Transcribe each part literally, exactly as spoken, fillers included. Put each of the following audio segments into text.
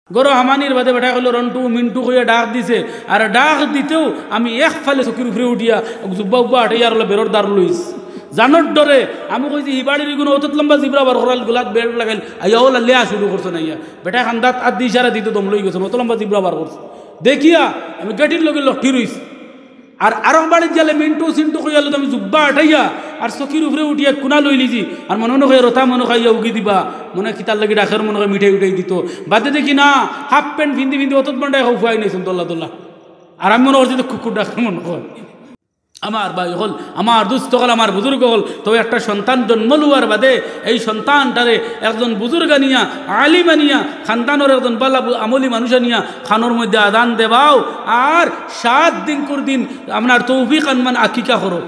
গরো হামানির বাদে বেটা হলো রন্টু মিন্টু হইয়া ডাক দিছে আর ডাক দিতেও আমি এক ফালে চকির উপরে উঠিয়া জুব্বা উব্বা আটাইয়ার হলো বেরোর দার লইস জানোর ডরে আমি কইছি ই বাড়ির কোনো অত লম্বা জিবরা বার করাল গোলাত বের লাগাইল আইয়া ওলা লেয়া শুরু করছে না ইয়া বেটা খান্দাত আদি ইশারা দিতে দম লই গেছে অত লম্বা জিবরা বার করছে দেখিয়া আমি গেটির লগে লক্ষ্মী রইস আর আরো বাড়ির গেলে মিন্টু সিন্টু কইয়ালো আমি জুব্বা আটাইয়া আর চকির উপরে উঠিয়া কুনা লই লিজি আর মনে নয় রথা মনে খাইয়া উগি দিবা মনে কি তার লাগে ডাকের মনে হয় মিঠাই উঠাই দিত বাদে দেখি না হাফ প্যান্ট ভিন্দি ভিন্দি অত বান্ডায় খুয়াই নাইছেন তোল্লা তোল্লা আর আমি মনে করছি কুকুর ডাকের মনে হয় আমার ভাই হল আমার দুস্থ হল আমার বুজুর্গ হল তো একটা সন্তান জন্ম লুয়ার বাদে এই সন্তানটারে একজন বুজুর্গ নিয়া আলিমা নিয়া খানদানোর একজন বালা আমলি মানুষ নিয়া খানোর মধ্যে আদান দেবাও আর সাত দিন কুর দিন আপনার তৌফিক আনমান আকিকা করো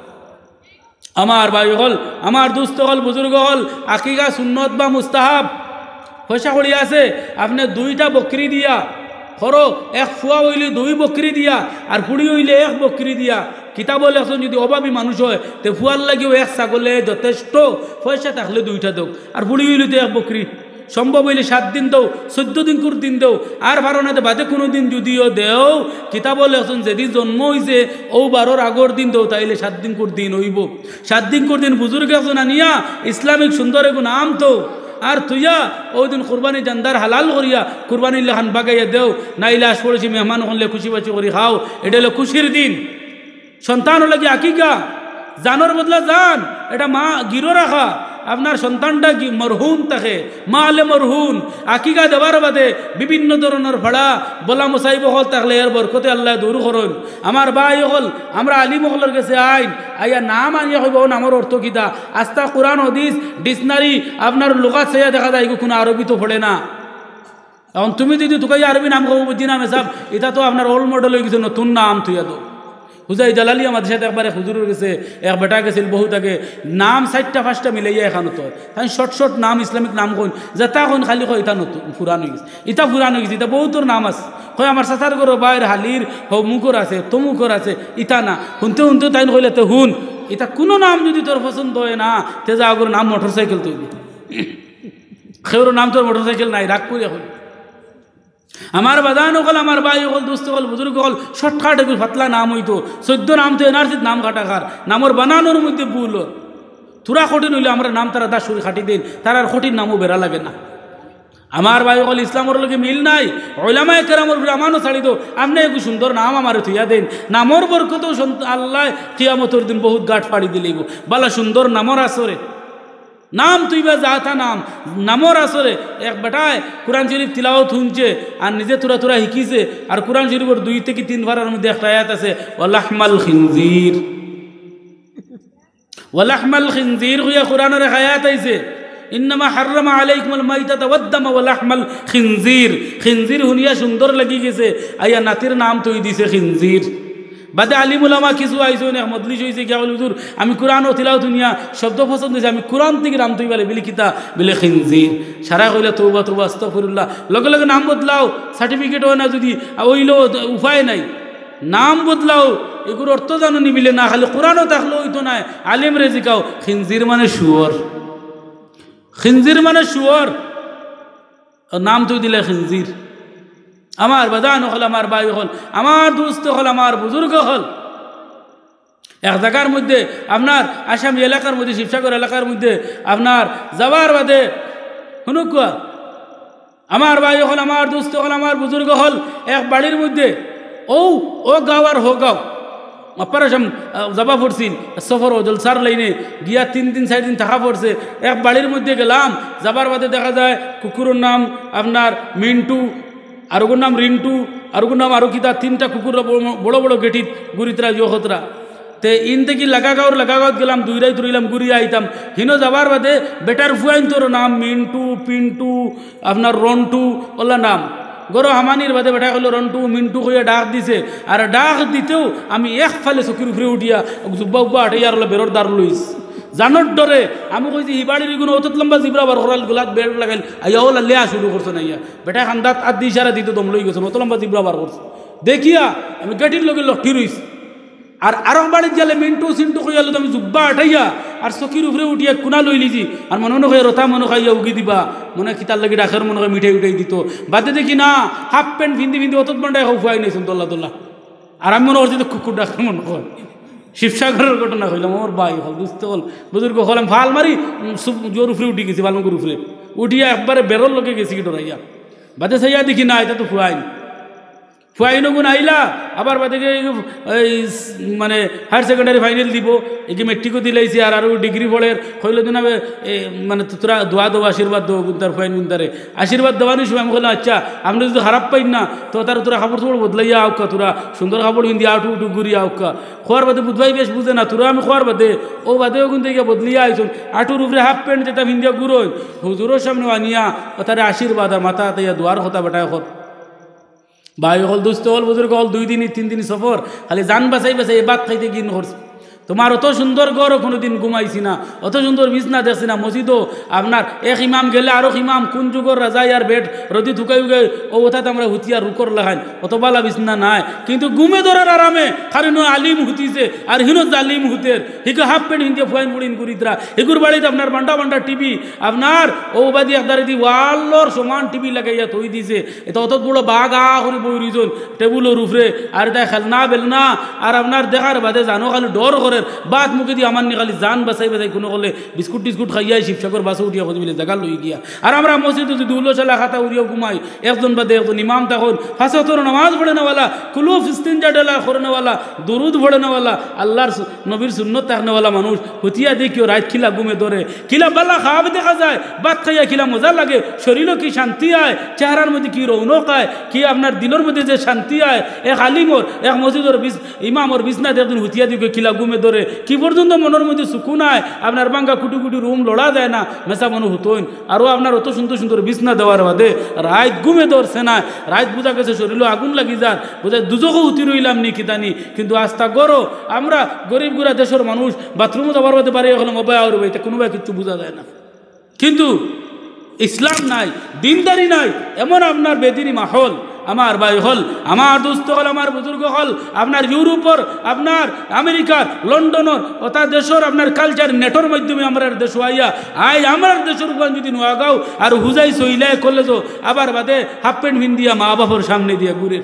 আমার ভাই হল আমার দুস্থ হল বুজুর্গ হল আকিকা সুন্নত বা মুস্তাহাব পয়সা করি আছে আপনি দুইটা বকরি দিয়া খরো এক ফুয়া হইলে দুই বকরি দিয়া আর ফুড়ি হইলে এক বকরি দিয়া কিতাব লেখন যদি অভাবী মানুষ হয় তো ফুয়ার লাগেও এক ছাগলে যথেষ্ট পয়সা থাকলে দুইটা দেও আর ফুড়ি হইলে তো এক বকরি সম্ভব হইলে সাত দিন দেও চোদ্দ দিন কুর দিন দেও আর বারো না বাদে কোনো দিন যদিও দেও কিতাব লেখন যেদিন জন্ম হয়েছে ও বারোর আগর দিন দেও তাইলে সাত দিন কুর দিন হইব সাত দিন কুর দিন বুজুর্গ একজন আনিয়া ইসলামিক সুন্দর এগুলো নাম তো আর তুইয়া ওই দিন কুরবানি জানদার হালাল করিয়া কুরবানি লেখান বাগাইয়া দেও নাইলে আস পড়েছি মেহমান হলে খুশি বাচি করি খাও এটা হলো খুশির দিন সন্তান হলে কি আকিকা জানোর বদলা জান এটা মা গিরো রাখা আপনার সন্তানটা কি মরহুম থাকে মা আলে মরহুম আকিকা দেওয়ার বাদে বিভিন্ন ধরনের ভাড়া বলা মোসাইব হল থাকলে এর বরকতে আল্লাহ দূর করুন আমার ভাই হল আমরা আলিম হলের কাছে আইন আইয়া নাম আনিয়া হইব নামের অর্থ কিতা আস্তা কোরআন হদিস ডিকশনারি আপনার লোকাত সেয়া দেখা যায় কোনো আরবি তো পড়ে না এখন তুমি যদি তোকে আরবি নাম কব বুঝি নামে সাব এটা তো আপনার ওল্ড মডেল হয়ে গেছে নতুন নাম তুইয়া তো হুজাই জালালি আমাদের সাথে একবারে হুজুরের গেছে এক বেটা গেছিল বহু তাকে নাম চারটা পাঁচটা মিলাইয়া এখানো তো তাই শর্ট শর্ট নাম ইসলামিক নাম কইন যেটা কোন খালি কয় এটা নতুন ফুরান হয়ে গেছে এটা ফুরান হয়ে গেছে এটা বহুতর নাম আছে কয় আমার চাচার ঘর বাইর হালির হো মুখর আছে তমুখর আছে ইটা না শুনতে শুনতে তাই কইলে তো হুন এটা কোনো নাম যদি তোর পছন্দ হয় না তে যা আগর নাম মোটর সাইকেল তৈরি খেউর নাম তোর মোটর সাইকেল নাই রাগ করে এখন আমার বাদান হল আমার ভাই হল দুস্থ হল বুজুর্গ হল শর্টকাট এগুলো ফাতলা নাম হইতো চোদ্দ নাম তো এনার্জিত নাম কাটা খার নামর বানানোর মধ্যে ভুল তুরা কঠিন হইলে আমরা নাম তারা দাস খাটি দিন তার আর কঠিন নামও বেড়া লাগে না আমার ভাই হল ইসলামর লগে মিল নাই ওলামায়ে কেরামর আমানও ছাড়ি দো আপনি একটু সুন্দর নাম আমার থইয়া দেন নামর বরকত আল্লাহ কিয়ামতের দিন বহুত গাঁট পাড়ি দিলেইব বালা সুন্দর নামর আসরে নাম তুই বা যাতা নাম নামর আসরে এক বেটায় কোরআন শরীফ তিলাওয়াত শুনছে আর নিজে তুরা তুরা শিকিছে আর কোরআন শরীফের দুই থেকে তিন বারের মধ্যে একটা আয়াত আছে ওয়ালাহমাল খিনজির ওয়ালাহমাল খিনজির হইয়া কোরআনের এক আয়াত আইছে ইন্নামা হাররামা আলাইকুমুল মাইতাতা ওয়াদ-দামা ওয়ালাহমাল খিনজির খিনজির শুনিয়া সুন্দর লাগি গেছে আইয়া নাতির নাম তুই দিছে খিনজির বাদে আলিম উলামা কিছু আইসো না মজলিস হইছে কি বলে হুজুর আমি কোরআন ও তিলাওয়াত দুনিয়া শব্দ পছন্দ হইছে আমি কোরআন থেকে নাম তুই বলে বিলিখিতা বলে খিনজির সারা কইলা তওবা তওবা আস্তাগফিরুল্লাহ লগে লগে নাম বদলাও সার্টিফিকেট হয় না যদি ওইলো উপায় নাই নাম বদলাও এগুলোর অর্থ জানো নি বিলে না খালি কোরআনও থাকলো হইতো না আলিম রে জিকাও খিনজির মানে শুয়োর খিনজির মানে শুয়োর নাম তুই দিলে খিনজির আমার বাদান হল আমার ভাই হল আমার দুস্থ হল আমার বুজুর্গ হল এক জায়গার মধ্যে আপনার আসামি এলাকার মধ্যে শিবসাগর এলাকার মধ্যে আপনার যাওয়ার বাদে শুনুকুয়া আমার ভাই হল আমার দুস্থ হল আমার বুজুর্গ হল এক বাড়ির মধ্যে ও ও গাঁও আর হো গাঁও অপারেশন যাবা পড়ছি সফর ও জলসার লাইনে গিয়া তিন দিন চার দিন থাকা পড়ছে এক বাড়ির মধ্যে গেলাম যাবার বাদে দেখা যায় কুকুরের নাম আপনার মিন্টু আর ওর নাম রিন্টু আর ওর নাম আরো কিতা তিনটা কুকুর বড় বড় গেটিত গুরিতরা ইহতরা তে ইন থেকে লাগা গাঁওর লাগা গাঁৱত গেলাম দুইরাই তুরিলাম ঘুরিয়ে আইতাম হিনো যাবার বাদে বেটার ফুয়াইন তোর নাম মিন্টু পিন্টু আপনার রন্টু ওলা নাম গরো হামানির বাদে বেটা হলো রন্টু মিন্টু হইয়া ডাক দিছে আর ডাক দিতেও আমি এক ফালে চকির উপরে উঠিয়া জুব্বা উব্বা আটাইয়ার হলো বেরোর দার লইস জানোর ডরে আমি কইছি ই বাড়ির কোনো অত লম্বা জিবরা বার করাল গোলাত বের লাগাইল আইয়া ওলা লেয়া শুরু করছে না ইয়া বেটা খান্দাত আদি ইশারা দিতে দম লই গেছে অত লম্বা জিবরা বার করছে দেখিয়া আমি গেটির লগে লক্ষ্মী রইস আর আরো বাড়ির গেলে মিন্টু সিন্টু কইয়ালো আমি জুব্বা আটাইয়া আর চকির উপরে উঠিয়া কোনা লই লিজি আর মনে মনে হয় রথা মনে খাইয়া উগি দিবা মনে কিতার লাগি ডাকের মনে হয় মিঠাই উঠাই দিত বাদে দেখি না হাফ প্যান্ট ভিন্দি ভিন্দি অত মন্ডায় খুয়াই নাইছেন দোল্লা দোল্লা আর আমি মনে করছি তো কুকুর ডাকার মনে হয় শিবসাগরের ঘটনা হইলাম আমার বাই হল বুঝতে হল বুজুর্গ হলাম ভাল মারি জোর উফরে উঠি গেছি বালমগুর উফরে উঠিয়া একবারে বেরোর লোকে গেছি কি ডরাইয়া বাদে সাইয়া দেখি না এটা তো ফুয়াইন ফুয়াইন গুণ আইলা আবার বাদে এই মানে হায়ার সেকেন্ডারি ফাইনাল দিব একে মেট্রিকও দিলাইছি আর আরও ডিগ্রি পড়ের হইল দিন মানে তোরা দোয়া দেবো আশীর্বাদ দেবো গুন্তার ফুয়াইন গুন্তারে আশীর্বাদ দেওয়ানোর সময় আমি বললাম আচ্ছা আপনি যদি খারাপ পাইন না তো তার তোরা কাপড় চোপড় বদলাইয়া আউকা তোরা সুন্দর কাপড় হিন্দি আউটু উঠু ঘুরিয়া আউকা খোয়ার বাদে বুধবাই বেশ বুঝে না তোরা আমি খোয়ার বাদে ও বাদেও কিন্তু গিয়ে বদলিয়া আইসুন আটুর উপরে হাফ প্যান্ট যেটা হিন্দিয়া ঘুরোয় হুজুরের সামনে আনিয়া ও তার আশীর্বাদ আর মাথা তাইয়া দোয়ার কথা বেটায় হত ভাই হল দুস্থ হল বুজুর্গ হল দুই দিনই তিন দিনই সফর খালি জান বাঁচাই বাঁচাই এ বাদ খাইতে গিন করছে তোমার অত সুন্দর গড়ও কোনো দিন ঘুমাইছি না অত সুন্দর বিছনা দেখছি না মসজিদও আপনার এক ইমাম গেলে আরো ইমাম কোন যুগর রাজাই আর বেড রদি থুকাই উগাই ও ওথাতে আমরা হুতিয়ার রুকর লাগাইন অত বালা বিছনা নাই কিন্তু ঘুমে ধরার আরামে খালি নয় আলিম হুতিছে আর হিনো জালিম হুতের হিকে হাফ প্যান্ট হিন্দিয়া ফুয়াইন মুড়িন করিতরা হিগুর বাড়িতে আপনার বান্ডা বান্ডা টিভি আপনার ও বাদি একদারে দি ওয়াল্লর সমান টিভি লাগাইয়া থই দিছে এটা অত বড় বাঘ আ করে বই রইজন টেবুলের উপরে আর এটা খেলনা বেলনা আর আপনার দেখার বাদে জানো খালি ডর বাদ মুখে দিয়ে আমার নিকালি জান বাঁচাই বাঁচাই কোনো করলে বিস্কুট টিস্কুট খাইয়াই শিবসাগর বাসে উঠিয়া খোঁজ মিলে জায়গা লই গিয়া আর আমরা মসজিদে যদি উল্লোসালা খাতা উড়িয়া ঘুমাই একজন বাদে একজন ইমাম তখন ফাঁসা তোর নামাজ পড়ে নেওয়ালা কুলু ফিস্তিনজা ডেলা করে নেওয়ালা দুরুদ পড়ে নেওয়ালা আল্লাহর নবীর সুন্নত থাকনেওয়ালা মানুষ হতিয়া দেখিও রাত খিলা ঘুমে ধরে খিলা বাল্লা খাওয়াবে দেখা যায় বাদ খাইয়া খিলা মজা লাগে শরীরও কি শান্তি আয় চেহারার মধ্যে কি রৌনক আয় কি আপনার দিনের মধ্যে যে শান্তি আয় এক আলিমর এক মসজিদর বিস ইমামর বিছনাতে একজন হতিয়া দিকে খিলা ঘুমে ধরে কি পর্যন্ত মনের মধ্যে সুকুন আয় আপনার বাঙ্গা কুটি কুটি রুম লড়া যায় না মেসা মনে হতোইন আরও আপনার অত সুন্দর সুন্দর বিছনা দেওয়ার বাদে রাত ঘুমে ধরছে না রাত বোঝা গেছে শরীরও আগুন লাগি যান বোঝা দুজকও উতি রইলাম নি কিতানি কিন্তু আস্তা গরো আমরা গরিব গুড়া দেশের মানুষ বাথরুমও যাবার বাদে পারে এখন মোবাইল আর এটা কোনোভাবে কিচ্ছু বোঝা যায় না কিন্তু ইসলাম নাই দিনদারি নাই এমন আপনার বেদিনী মাহল আমার ভাই হল আমার দোস্ত হল আমার বুজুর্গ হল আপনার ইউরোপর আপনার আমেরিকার লন্ডনের ওটা দেশের আপনার কালচার নেটর মাধ্যমে আমরা দেশ আইয়া আই আমার দেশের উপর যদি নোয়াগাও আর হুজাই সইলাই করলে তো আবার বাদে হাফ প্যান্ট ভিন্দিয়া মা বাবার সামনে দিয়ে ঘুরে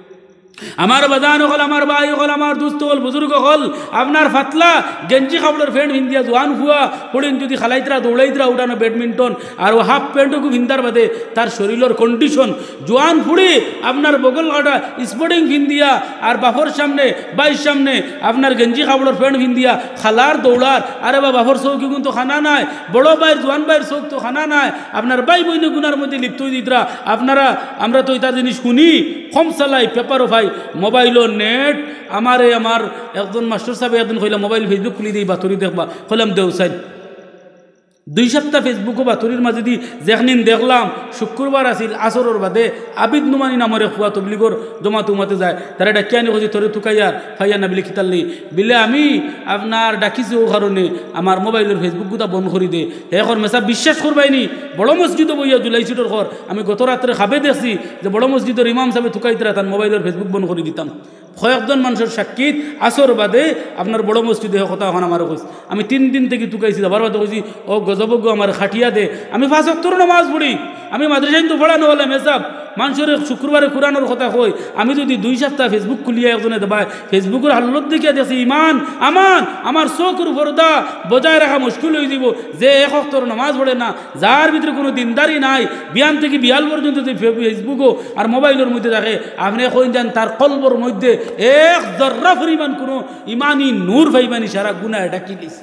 আমার বাজান হল আমার ভাই হল আমার দুস্থ হল বুজুর্গ হল আপনার ফাতলা গেঞ্জি কাপড়ের প্যান্ট ভিন্দিয়া জোয়ান ফুয়া পড়েন যদি খালাইতরা দৌড়াইতরা উঠানো ব্যাডমিন্টন আর ও হাফ প্যান্টকু ভিন্দার বাদে তার শরীরের কন্ডিশন জোয়ান ফুড়ি আপনার বগল কাটা স্পোর্টিং ভিন্দিয়া আর বাফর সামনে বাইর সামনে আপনার গেঞ্জি কাপড়ের প্যান্ট ভিন্দিয়া খালার দৌড়ার আরে বা বাফর চৌকি কিন্তু খানা নাই বড় বাইর জোয়ান বাইর চৌক তো খানা নাই আপনার বাই বইনে গুনার মধ্যে লিপ্ত দিতরা আপনারা আমরা তো এটা জিনিস শুনি কম চালাই পেপারও ভাই মোবাইল নেট আমারে আমার একজন মাস্টার সাহেব একদিন কইলাম মোবাইল ফেসবুক খুলি দিই বাতরি দেখবা কইলাম দেও সাইড দুই সপ্তাহ ফেসবুকও বাতরির মাঝে দি যেখনিন দেখলাম শুক্রবার আসিল আসরের বাদে আবিদ নুমানি নামের খুয়া তবলিগর জমাত উমাতে যায় তারা ডাকিয়া আনি কইছি তোরে তুকাইয়ার ফাইয়া না বিলে খিতাল্লি বিলে আমি আপনার ডাকিছি ও কারণে আমার মোবাইলের ফেসবুক গুতা বন্ধ করে দে এখন মেসা বিশ্বাস করবাইনি বড় মসজিদে বইয়া জুলাই সিটোর ঘর আমি গত রাত্রে খাবে দেখছি যে বড় মসজিদের ইমাম সাহেব তুকাইতরা তার মোবাইলের ফেসবুক বন্ধ করে দিতাম কয়েকজন মানুষের সাক্ষীত আসর বাদে আপনার বড় মসজিদে কথা এখন আমার কইছি আমি তিন দিন থেকে তুকাইছি আবার বাদে কইছি ও গজবজ্ঞ আমার খাটিয়া দে আমি পাঁচ ওয়াক্ত নামাজ পড়ি আমি মাদ্রাসায় তো পড়ানো হলাম মেসাব মানুষের শুক্রবারে কোরআনের কথা কই আমি যদি দুই সপ্তাহ ফেসবুক খুলিয়া একজনে দেবায় ফেসবুকের হালত দেখিয়া দেখছি ইমান আমান আমার চোখের পর্দা বজায় রাখা মুশকিল হয়ে যাব যে এক ওয়াক্তর নামাজ পড়ে না যার ভিতরে কোনো দিনদারি নাই বিয়ান থেকে বিয়াল পর্যন্ত যদি ফেসবুকও আর মোবাইলের মধ্যে থাকে আপনি কইন যান তার কলবর মধ্যে এক জর্রা পরিমাণ কোনো ইমানি নূর ভাইবানি সারা গুনাহ এটা কি দিছে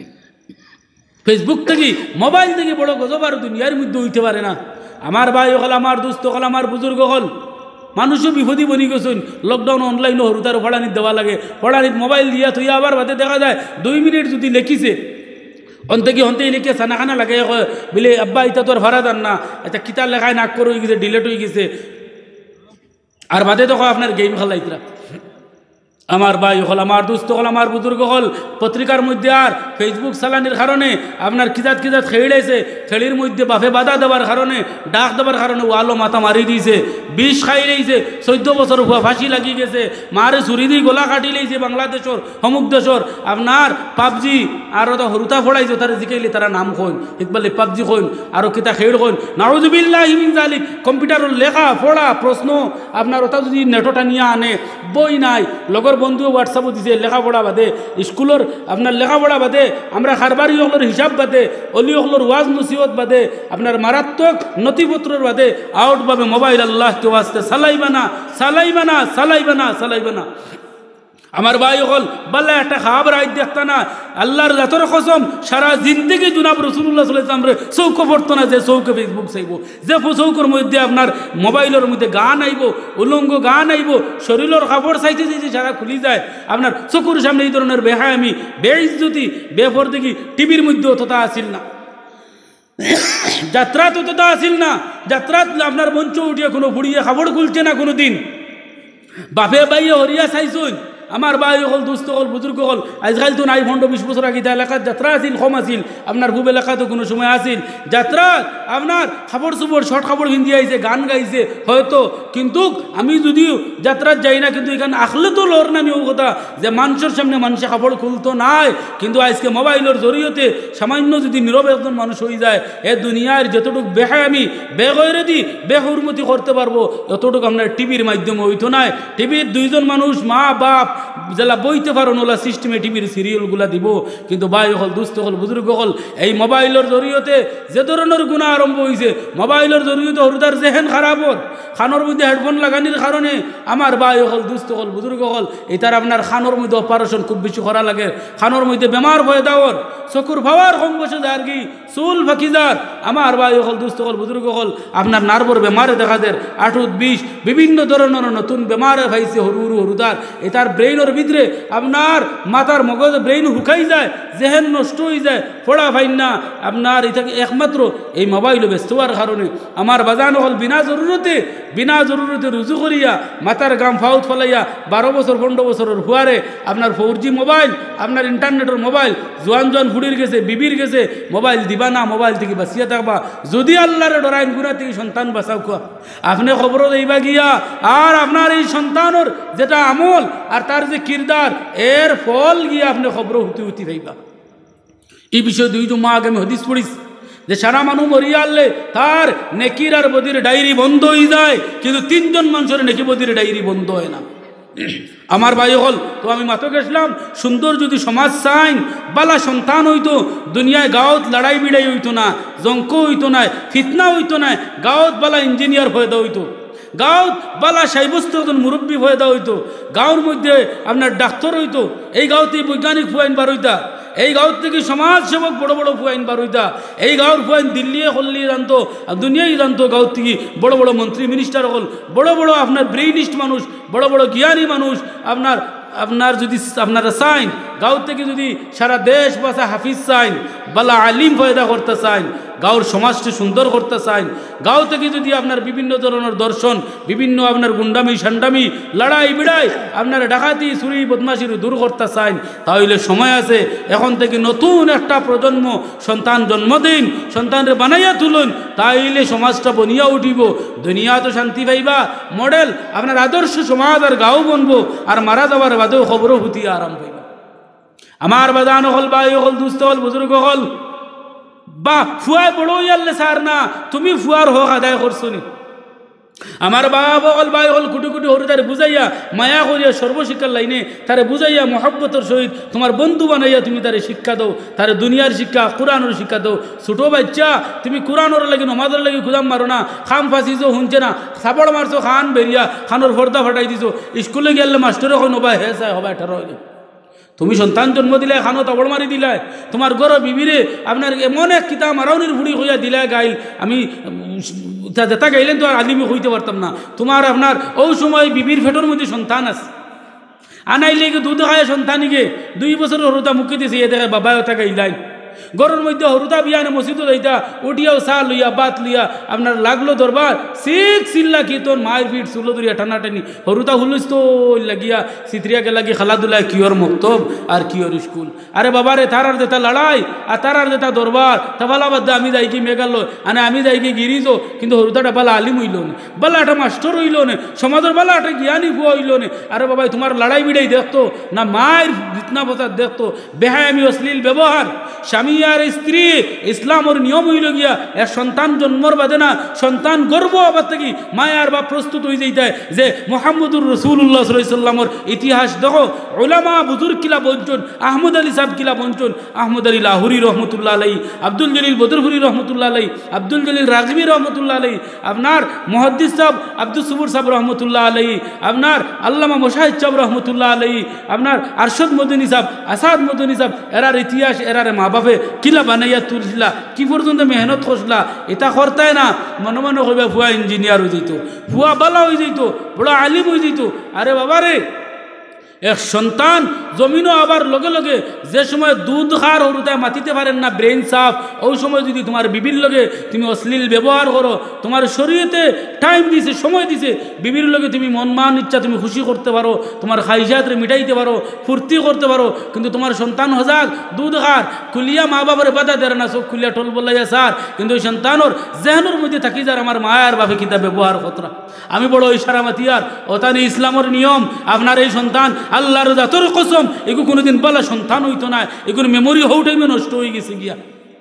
ফেসবুক থেকে মোবাইল থেকে বড় গজবার দুনিয়ার মধ্যে হইতে পারে না আমার ভাই হল আমার দুস্থ হল আমার বুজুর্গ হল মানুষও বিপদী বনি গেছেন লকডাউন অনলাইনে হরুতার ফড়ানিত দেওয়া লাগে ফড়ানিত মোবাইল দিয়া থইয়া আবার বাদে দেখা যায় দুই মিনিট যদি লেখিছে অন্তে কি অন্তে লিখে সানা খানা লাগে বলে আব্বা ইটা তোর ভাড়া দান না এটা কিতার লেখায় নাক করে হয়ে গেছে ডিলেট হয়ে গেছে আর বাদে তো আপনার গেম খেলাইতরা আমার ভাই হল, আমার দুস্থ হল, আমার বুজুর্গ হল, পত্রিকার মধ্যে আর ফেসবুক চালানির কারণে আপনার কিজাত কিজাত খেড়েছে, খেড়ির মধ্যে বাফে বাধা দেওয়ার কারণে, ডাক দেওয়ার কারণে ওয়ালো মাথা মারি দিয়েছে, বিষ খাই লেইছে, চোদ্দ বছর হুয়া ফাঁসি লাগি গেছে, মারে চুরি দিয়ে গোলা কাটি লেইছে বাংলাদেশর সমুক দেশর। আপনার পাবজি আরও তো হরুতা ফোড়াইছে, তারা জিকাইলে তারা নাম কইন ইকবালে পাবজি কইন আরও কিতা খেড় কইন নাউযুবিল্লাহি মিন যালিক। কম্পিউটারের লেখা পড়া প্রশ্ন আপনার ওটা যদি নেটটা নিয়ে আনে, বই নাই, লগর বন্ধু হোয়াটসঅ্যাপও দিছে, লেখাপড়া বাদে স্কুলের আপনার লেখাপড়া বাদে, আমরা খারবারি হকলের হিসাব বাদে, অলি হকলের ওয়াজ নসিহত বাদে, আপনার মারাত্মক নথিপত্রের বাদে আউটভাবে মোবাইল আল্লাহ কেউ আসতে চালাইবা না, চালাইবা না, চালাইবা না, চালাইবা না। আমার ভাই হল বলে একটা খাবার আই দেখতা না, আল্লাহর জাতর কসম সারা জিন্দগি জুনাব রসুল্লাহ সাল্লাল্লাহু আলাইহি ওয়াসাল্লাম চৌক পড়তো না যে চৌকে ফেসবুক চাইব, যে চৌকের মধ্যে আপনার মোবাইলের মধ্যে গান আইব, উলঙ্গ গান আইব, শরীরের কাপড় চাইতে চাইতে সারা খুলি যায়। আপনার চকুর সামনে এই ধরনের বেহায়ামি, বেইজ্জতি, বেপরদিগি টিভির মধ্যে অতটা আসিল না, যাত্রাত অতটা আসিল না। যাত্রাত আপনার মঞ্চ উঠিয়ে কোনো বুড়িয়ে খাবড় খুলছে না কোনো দিন, বাপে বাইয়ে হরিয়া চাইছুন। আমার ভাই হল, দুস্থ হল, বুজুর্গ হল, আজকাল তো নাই ভণ্ড বিশ বছর আগে এলাকার যাত্রা আসিল, কম আসিল, আপনার খুব এলাকাতে কোনো সময় আসিল যাত্রা আপনার খাবড় সুবড় শর্ট খাবড় হিন্দি আইছে, গান গাইছে হয়তো, কিন্তু আমি যদিও যাত্রাত যাই না, কিন্তু এখানে আসলে তো লড় না নিও কথা যে মানুষের সামনে মানুষে খাবড় খুলতো নাই। কিন্তু আজকে মোবাইলের জরিয়তে সামান্য যদি নীরব একজন মানুষ হয়ে যায়, এ দুনিয়ার যতটুকু বেহায়ামি, বেগৈরতি, বেহুরমতি করতে পারবো, এতটুকু আপনার টিভির মাধ্যমে হইতো নাই। টিভির দুইজন মানুষ মা বাপ যারা বইতে পারো নোলা সিস্টেমে টিভির সিরিয়ালগুলা দিব, কিন্তু ভাই হল, দুস্থ হল, বুজুর্গ হল, এই মোবাইলের জরিয়তে যে ধরনের গুণা আরম্ভ হয়েছে, মোবাইলের জরিয়তে হরুদার জেহেন খারাপ হল, খানোর মধ্যে হেডফোন লাগানির কারণে আমার ভাই হল, দুস্থ হল, বুজুর্গ হল, এই তার আপনার খানোর মধ্যে অপারেশন খুব বেশি করা লাগে, খানোর মধ্যে বেমার হয়ে দেওয়ার, চকুর ভাবার কম বসে যায় আর কি, চুল ফাঁকি যার। আমার ভাই হল, দুস্থ হল, বুজুর্গ হল, আপনার নার্ভর বেমারে দেখা দেয়, আঠুত বিষ, বিভিন্ন ধরনের নতুন বেমারে ভাইছে হরু হরু হরুদার, এই তার ব্রেইনের ভিতরে আপনার মাথার মগজ ব্রেইন হুকাই যায়, জেহেন নষ্ট হয়ে যায়, ফোড়া ফাইন না আপনার এটাকে একমাত্র এই মোবাইলে ব্যস্ত হওয়ার কারণে। আমার বাজানো হল বিনা জরুরতে, বিনা জরুরতে রুজু করিয়া মাথার গাম ফাউত ফলাইয়া বারো বছর পনেরো বছরের হুয়ারে আপনার ফোর জি মোবাইল, আপনার ইন্টারনেটের মোবাইল, জোয়ান জোয়ান ফুড়ির গেছে, বিবির গেছে, মোবাইল দিবা না, মোবাইল থেকে বাঁচিয়ে থাকবা, যদি আল্লাহরে ডরাইন গুণা থেকে সন্তান বাঁচাও খোয়া, আপনি খবরও দিবা গিয়া আর আপনার এই সন্তানের যেটা আমল আর তার যে কিরদার, এর ফল গিয়ে আপনি খবর হতে হতে পাইবা। এই বিষয়ে দুই জমা আগে আমি হদিস পড়িস যে সারা মানুষ মরিয়া আনলে তার নেকির আর বদির ডায়েরি বন্ধ হয়ে যায়, কিন্তু তিনজন মানুষের নেকি বদির ডায়েরি বন্ধ হয় না। আমার ভাই হল, তো আমি মাত্র গেছিলাম, সুন্দর যদি সমাজ চাইন, বালা সন্তান হইতো, দুনিয়ায় গাঁৱত লড়াই বিড়াই হইতো না, জঙ্ক হইতো না, ফিতনা হইতো না, গাঁৱত বালা ইঞ্জিনিয়ার হয়ে হইতো, গাঁৱত বালা সাব্যস্ত একজন মুরব্বী হয়ে দেওয়া হইতো, গাঁৱর মধ্যে আপনার ডাক্তার হইতো, এই গাঁৱতে বৈজ্ঞানিক ফুয়াইন বার হইতা, এই গাঁৱত থেকে সমাজ সেবক বড় বড় ফুয়াইন বার হইতা, এই গাঁৱর ফুয়াইন দিল্লিয়ে হল্লি জানতো, দুনিয়ায় জানতো, গাঁৱত থেকে বড় বড় মন্ত্রী মিনিস্টার হল, বড় বড় আপনার ব্রেইনিস্ট মানুষ, বড় বড় জ্ঞানী মানুষ, আপনার আপনার যদি আপনারা চাইন গাঁও থেকে যদি সারা দেশ বাসা হাফিজ চাইন, বালা আলিম পয়দা করতে চাইন, গাঁওর সমাজকে সুন্দর করতে চাইন, গাঁও থেকে যদি আপনার বিভিন্ন ধরনের দর্শন, বিভিন্ন আপনার গুন্ডামি সান্ডামি লড়াই বিড়াই, আপনার ডাকাতি চুরি বদমাশি দূর করতে চাইন, তাহলে সময় আছে এখন থেকে নতুন একটা প্রজন্ম সন্তান জন্ম দিন, সন্তানরে বানাইয়া তুলুন, তাইলে সমাজটা বনিয়া উঠিব, দুনিয়া তো শান্তি পাইবা, মডেল আপনার আদর্শ সমাজ আর গাঁও বনবো, আর মারা যাওয়ার বাদেও খবরও হুতিয়া আরাম পাইবা। আমার বাদান হল, বাই হল, দুস্থ হল, বুজুর্গ হল, বা ফুয়ায় বড় ইয়াল্লে সার না, তুমি ফুয়ার হক আদায় করছো নি। আমার বাবা হল, ভাই হল, কুটি কুটি হরু তারে বুঝাইয়া মায়া করিয়া সর্বশিক্ষার লাইনে তারে বুঝাইয়া মহব্বতের সহিত তোমার বন্ধু বানাইয়া তুমি তারে শিক্ষা দাও, তারে দুনিয়ার শিক্ষা, কোরআনের শিক্ষা দাও। ছোটো বাচ্চা তুমি কোরআনের লাগি নমাজের লাগি খুদাম মারো না, খাম ফাঁসিছো শুনছে না, সাপড় মারছো খান বেরিয়া, খানোর ফর্দা ফাটাই দিছো, স্কুলে গেলে মাস্টারে হয় নবা হে চাই হবা এঠারো হইলে। তুমি সন্তান জন্ম দিলে, খানো তাবড় মারি দিলাই, তোমার গরো বিবিরে আপনার এমন এক কিতা মারাউনির ফুড়ি হইয়া দিলাই গাইল, আমি যেটা গাইলেন তো আর আলিমি হইতে পারতাম না। তোমার আপনার ওই সময় বিবির ফেটোর মধ্যে সন্তান আছে, আনাইলে দুধ খায় সন্তানিকে দুই বছর হরুতা মুখে দিয়েছে, এ দেখে বাবা ওটা গাইলাই, গরুর মধ্যে হরুতা বিয়ানে মসজিদও যাইতা উঠিয়াও চা লইয়া বাত লইয়া আপনার লাগলো দরবার শিখ চিল্লা কি তোর মায়ের ফিট চুলো ধরিয়া টানাটানি হরুতা হুলুস তো লাগিয়া চিত্রিয়াকে লাগি খেলাধুলায় কিয়র মক্তব আর কিয়র স্কুল। আরে বাবারে তারার দেতা লড়াই আর তারার দেতা দরবার তা বালা বাদ আমি যাই কি মেঘালয় আনে আমি যাই কি গিরিজো কিন্তু হরুতাটা বালা আলিম হইল নে বালা একটা মাস্টর হইল নে সমাজের বালা একটা জ্ঞানী ভুয়া হইল নে। আরে বাবাই তোমার লড়াই বিড়াই দেখতো না মায়ের জিতনা বসার দেখতো বেহায়ামি অশ্লীল ব্যবহার স্বামী আর স্ত্রী ইসলামের নিয়ম হইল গিয়া এক সন্তান জন্মর বাদে না সন্তান গর্ব আবার থেকে মায়ার বা প্রস্তুত হয়ে যাইতায় যে মোহাম্মদুর রসুল্লাহ সাল্লামের ইতিহাস দেখো ওলামা বুজুর্গ কিলা বঞ্চন আহমদ আলী সাহেব কিলা বঞ্চন আহমদ আলী লাহুরি রহমতুল্লাহ আলাই আব্দুল জলিল বদরহুরি রহমতুল্লাহ আলাই আব্দুল জলিল রাগবি রহমতুল্লাহ আলাই আপনার মুহাদ্দিস সাহেব আব্দুল সুবুর সাহেব রহমতুল্লাহ আলাই আপনার আল্লামা মোশাহিদ সাহেব রহমতুল্লাহ আলাই আপনার আরশদ মদনী সাহেব আসাদ মদনী সাহেব এরার ইতিহাস এরারে মা বাপে কিলা বানাইয়া তুলছিলা কি পর্যন্ত মেহনত করছিলা এটা করতায় না মনে মনে কইবা ভুয়া ইঞ্জিনিয়ার হয়ে যেত ভুয়া বালা হয়ে যেত বড় আলিম হয়ে যেত। আরে বাবারে এক সন্তান জমিনও আবার লগে লগে যে সময় দুধ খার হরুতায় মাতিতে পারেন না ব্রেন সাফ ওই সময় যদি তোমার বিবির লগে তুমি অশ্লীল ব্যবহার করো তোমার শরীয়তে টাইম দিছে সময় দিছে বিবির লগে তুমি মন মান ইচ্ছা তুমি খুশি করতে পারো তোমার খাইজাতরে মিটাইতে পারো ফুর্তি করতে পারো কিন্তু তোমার সন্তান হজাক দুধ খার খুলিয়া মা বাবার বাধা দেয় না সব খুলিয়া টোল বলাইয়া সার কিন্তু ওই সন্তানোর জেহনের মধ্যে থাকি যার আমার মায়ার বাপে কিতা ব্যবহার কতরা আমি বড় ইশারা মাতিয়ার ওতানি ইসলামের নিয়ম আপনার এই সন্তান আল্লাহর জাতর কসম এগুলো কোনোদিন বলা সন্তান হইতো না এগুলো মেমোরি হও টাইমে নষ্ট হয়ে গেছে গিয়া।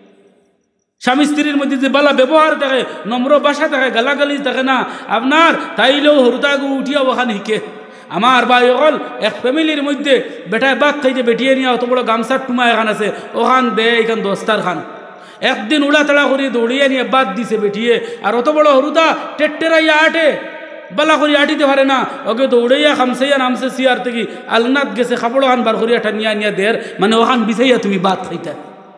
স্বামী স্ত্রীর মধ্যে যে বালা ব্যবহার থাকে নম্র বাসা থাকে গালাগালি থাকে না আপনার তাইলেও হরুতাগু উঠিয়া ওখানে শিখে। আমার ভাই অকল এক ফ্যামিলির মধ্যে বেটায় বাঘ খাইতে বেটিয়ে নিয়ে অত বড় গামছার টুমা এখান আছে ওখান দে এখান দস্তার খান একদিন উড়া তাড়া করিয়ে দৌড়িয়ে নিয়ে বাদ দিছে বেটিয়ে আর অত বড় হরুদা টেট্টেরাইয়া আটে বালা করি আটিতে পারে না ওকে দৌড়াইয়া খামসাইয়া নামছে সিয়ার থেকে আলনাত গেছে কাপড় খান বার করিয়া টানিয়া নিয়া দের মানে ওখান বিছাইয়া তুমি বাদ খাইতা।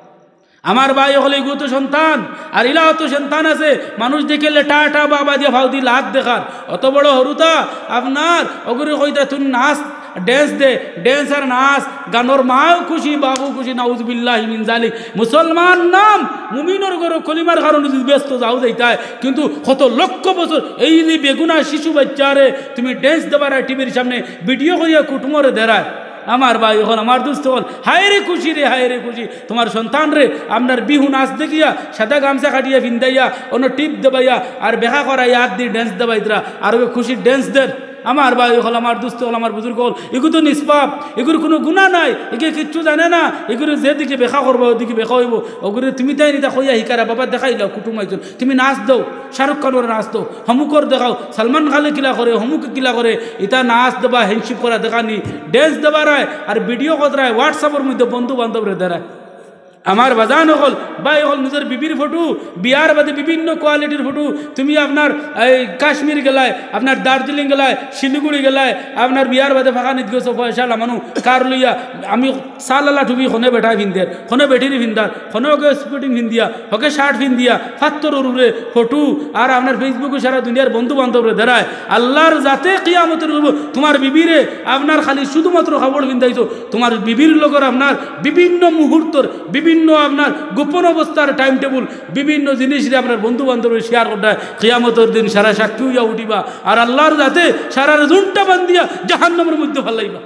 আমার ভাই হলে এগুলো তো সন্তান আর ইলাও তো সন্তান আছে মানুষ দেখলে টাটা বাবা দিয়ে ভাও দিয়ে লাত দেখার অত বড় হরুতা আপনার ওগুলো কইতা তুমি নাচ ড্যান্স দে ড্যান্স আর নাচ গানোর মাও খুশি বাবু খুশি নাউজুবিল্লাহি মিন জালিক মুসলমান নাম মুমিনের ঘর কলিমার কারণে যদি ব্যস্ত যাও যাইতায় কিন্তু কত লক্ষ বছর এই যে বেগুনা শিশু বাচ্চারে তুমি ড্যান্স দেবার টিভির সামনে ভিডিও করিয়া কুটুমরে দেরায়। আমার ভাই এখন আমার দুস্থ হল হায় রে খুশি রে হায় রে খুশি তোমার সন্তান রে আপনার বিহু নাচ দেখিয়া সাদা গামছা কাটিয়া ভিন্দাইয়া অন্য টিপ দেবাইয়া আর বেহা করাইয়া হাত দিয়ে ড্যান্স দেবাইতরা আর ওকে খুশির ড্যান্স দেন। আমার ভাই হল আমার দুস্থ হল আমার বুজুর্গ হল এগুলো তো নিষ্পাপ এগুলোর কোনো গুণা নাই এগুলো কিচ্ছু জানে না এগুলো যেদিকে বেখা করবো ওদিকে বেখা হইব ওগুলো তুমি তাই নিতা কইয়া শিকারা বাবা দেখাই দাও কুটুম একজন তুমি নাচ দাও শাহরুখ খানোর নাচ দাও হমুকর দেখাও সালমান খানে কিলা করে হমুকে কিলা করে ইটা নাচ দেবা হ্যান্ডশিপ করা দেখানি ড্যান্স দেবারায় আর ভিডিও কতরায় হোয়াটসঅ্যাপের মধ্যে বন্ধু বান্ধবরে দেখায়। আমার বাজান হল বাই হল নিজের বিবির ফটো বিয়ার বাদে বিভিন্ন কোয়ালিটির ফটো তুমি আপনার এই কাশ্মীর গেলায় আপনার দার্জিলিং গেলায় শিলিগুড়ি গেলায় আপনার বিয়ার বাদে ফাঁকা নিত গেছো পয়সা লামানু কার লইয়া আমি সালালা ঠুবি খনে বেটায় ভিন্দের খনে বেটির ভিন্দার খনে ওকে স্পোর্টিং ভিন্দিয়া ওকে শার্ট ভিন্দিয়া ফাত্তর উড়ে ফটো আর আপনার ফেসবুকে সারা দুনিয়ার বন্ধু বান্ধবরে দেখায় আল্লাহর যাতে কিয়ামতের তোমার বিবিরে আপনার খালি শুধুমাত্র খবর ভিন্দাইছো তোমার বিবির লগর আপনার বিভিন্ন মুহূর্তর বিভিন্ন আপনার গোপন অবস্থার টাইম টেবুল বিভিন্ন জিনিস আপনার বন্ধু বান্ধবের শেয়ার করতে কিয়ামতের দিন সারা সাক্ষী হইয়া উঠিবা আর আল্লাহর যাতে সারা জুনটা বান্ধিয়া জাহান্নামের মধ্যে ফালাইবা।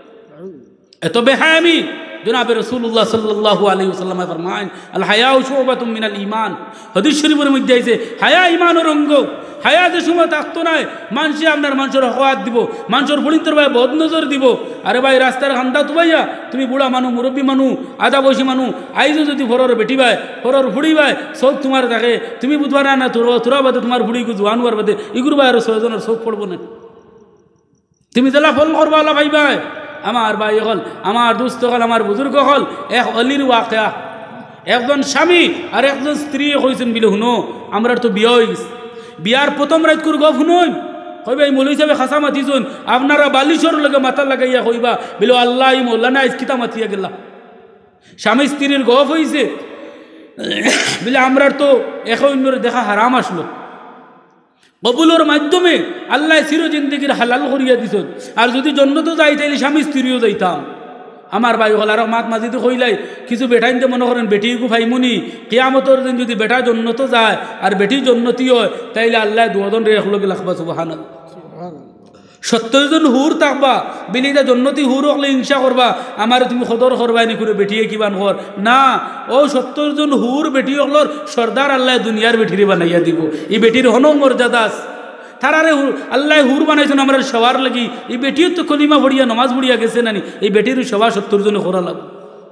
এত বেহায়ামি জনাবে রাসূলুল্লাহ সাল্লাল্লাহু আলাইহি ওয়াসাল্লাম ফরমান আল হায়াউ শুবাতুম মিনাল ঈমান হাদিস শরীফের মধ্যে আছে হায়া ঈমানের অঙ্গ। হায়া যে সময় থাকতো না মানুষে আপনার মানুষের হওয়াত দিব মানুষের বুড়িন্তর ভাই বদ নজর দিব। আরে ভাই রাস্তার খান্দা তো ভাইয়া তুমি বুড়া মানু মুরব্বী মানু আদা বয়সী মানু আইজও যদি ফরর বেটি ভাই ফরর ফুড়ি ভাই সব তোমার থাকে তুমি বুধবার না তোর তোরা বাদে তোমার বুড়িকে জোয়ানুয়ার বাদে ইগুর ভাই আর ছয়জনের চোখ পড়বো না তুমি জেলা ফল করবা আল্লাহ ভাই ভাই। আমার ভাই হল আমার দুস্থ হল আমার বুজুর্গ হল এক অলির ওয়াকিয়া একজন স্বামী আর একজন স্ত্রী হয়েছেন বিলে শুনো আমরা তো বিয়া হয়ে গেছে বিয়ার প্রথম রাত করে গপ শুনুন কইবা এই মৌলী হিসাবে খাসা মাতিছুন আপনারা বালিশর লগে মাথা লাগাইয়া কইবা বিলো আল্লাহ ই মৌলানা ইস্কিতা মাতিয়া গেলা স্বামী স্ত্রীর গপ হয়েছে বিলে আমরা তো এক অন্যরে দেখা হারাম আসলো কবুলের মাধ্যমে আল্লাহ চির জিন্দেগির হালাল করিয়া দিছেন আর যদি জন্নত যাই তাইলে স্বামী স্ত্রীও যাইতাম। আমার ভাই হল আর মাত মাঝিতে কইলাই কিছু বেটাইনতে মনে করেন বেটিকু ফাইমুনি কিয়ামতর দিন যদি বেটা জন্নত যায় আর বেটি জন্নতি হয় তাইলে আল্লাহ দুজন রে একলগে লাখবা সুবহানাল্লাহ। সত্তর জন হুর থাকবা বিলিদা জন্নতি হুর হলে হিংসা করবা আমার তুমি সদর করবাই নি করে বেটিয়ে কিবান কর না, ও সত্তর জন হুর বেটি হলর সর্দার আল্লাহ দুনিয়ার বেটিরে বানাইয়া দিব। এই বেটির হন মর্যাদা তারারে আল্লাহ হুর বানাইছেন আমরা সবার লাগি। এই বেটিও তো কলিমা ভরিয়া নমাজ ভরিয়া গেছে নানি, এই বেটির সভা সত্তর জন করা লাগবে।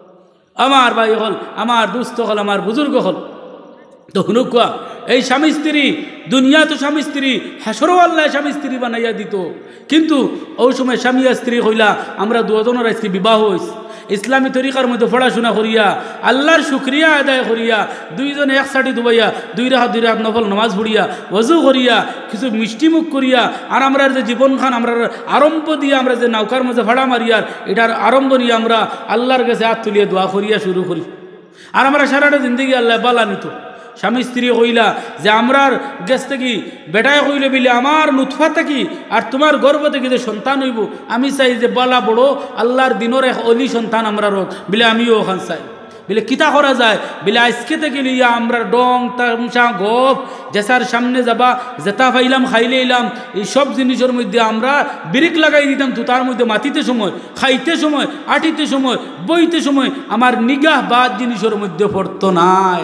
আমার ভাই হল, আমার দুস্থ হল, আমার বুজুর্গ হল, তো হুনুকা এই স্বামী স্ত্রী দুনিয়া তো স্বামী স্ত্রী হাসরও আল্লাহ স্বামী স্ত্রী বানাইয়া দিত। কিন্তু ওই সময় স্বামী আর স্ত্রী হইলা আমরা দুজনের আজকে বিবাহ হয়েছে ইসলামী তরিকার মধ্যে পড়াশোনা করিয়া আল্লাহর শুক্রিয়া আদায় করিয়া দুইজনে এক সাটি দুবাইয়া দুই রাহাত দুই রাহাত নফল নামাজ পড়িয়া ওযু করিয়া কিছু মিষ্টিমুখ করিয়া আর আমরা যে জীবনখান আমরা আরম্ভ দিয়ে আমরা যে নৌকার মধ্যে ভাড়া মারিয়ার এটার আরম্ভ নিয়ে আমরা আল্লাহর কাছে হাত তুলিয়া দোয়া করিয়া শুরু করি। আর আমরা সারাটা জিন্দগি আল্লাহ বালা নিত। স্বামী স্ত্রী কইলা যে আমরার গেছ থেকে বেটায় কইলে বিলে আমার নুৎফা থাকি আর তোমার গর্ভ থেকে যে সন্তান হইব আমি চাই যে বালা বড় আল্লাহর দিনের এক অলি সন্তান আমরা রোগ বিলে আমিও ওখান চাই। বিলে কিতা করা যায় বিলে আজকে থেকে লিয়া আমরা ডং তামসা গপ জেসার সামনে যাবা জেতা পাইলাম খাইলে এলাম এই সব জিনিসের মধ্যে আমরা ব্রেক লাগাই দিতাম। তো তার মধ্যে মাটিতে সময় খাইতে সময় আটিতে সময় বইতে সময় আমার নিগাহ বাদ জিনিসের মধ্যে পড়তো নাই।